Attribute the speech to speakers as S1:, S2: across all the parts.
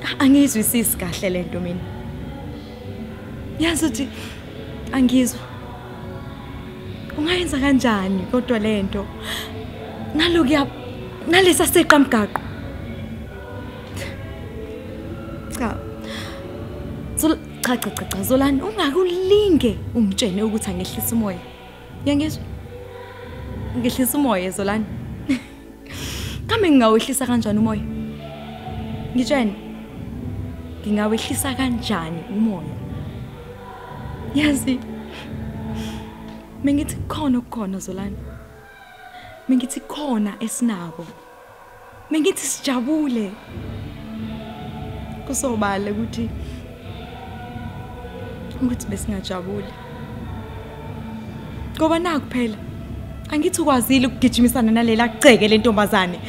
S1: Angizwisisi kahle lento mina. Yazi uthi angizwa. Ungayenza kanjani kodwa lento? Nalokuya nalesa seqa mgaqo. Cha. Cha Zolani ungakulinge umtshene ukuthi angehlisa umoya. Yangizwa? Ngehlisa umoya Zolani. Kambe ngingawehlisa kanjani umoya? Ngitshene. Ngingawehlisa kanjani umoya? Yazi. Mengithi khona Zolani. Mengithi khona esinako. Mengithi sijabule. Kusobala ukuthi besingajabuli. Ngoba naku phela angithi ukwazile ukugijimisana nalela ceke lentombazane.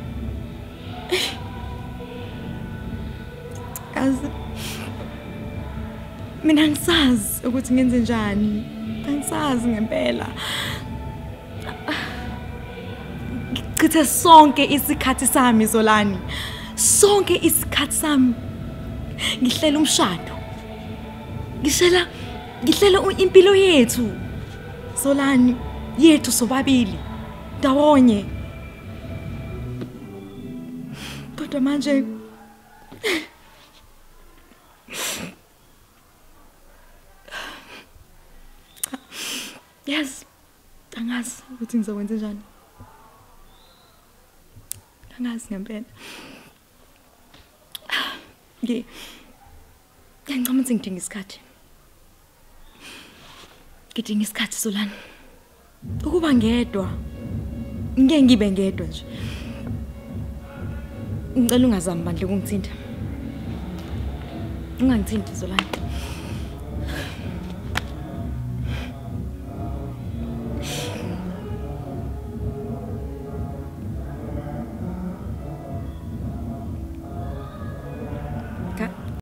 S1: Mina ngisazi ukuthi ngenze njani. Angisazi ngempela. Ngicithe sonke isikhathi sami Zolani. Sonke isikhathi sami ngihlela umshado. Ngihlela impilo yethu. Zolani yethu sobabili. Ndawonye. Kodwa manje yes, angazi ukuthi ngizokwenza njani. Angazi ngempela. Ngicela ukuthi ngidinga isikhathi. Ngidinga isikhathi Zolani. Ukuba ngedwa. Ngeke ngibe ngedwa nje. Ngicela ungazami bandle ukungithinta. Ungangithinti Zolani.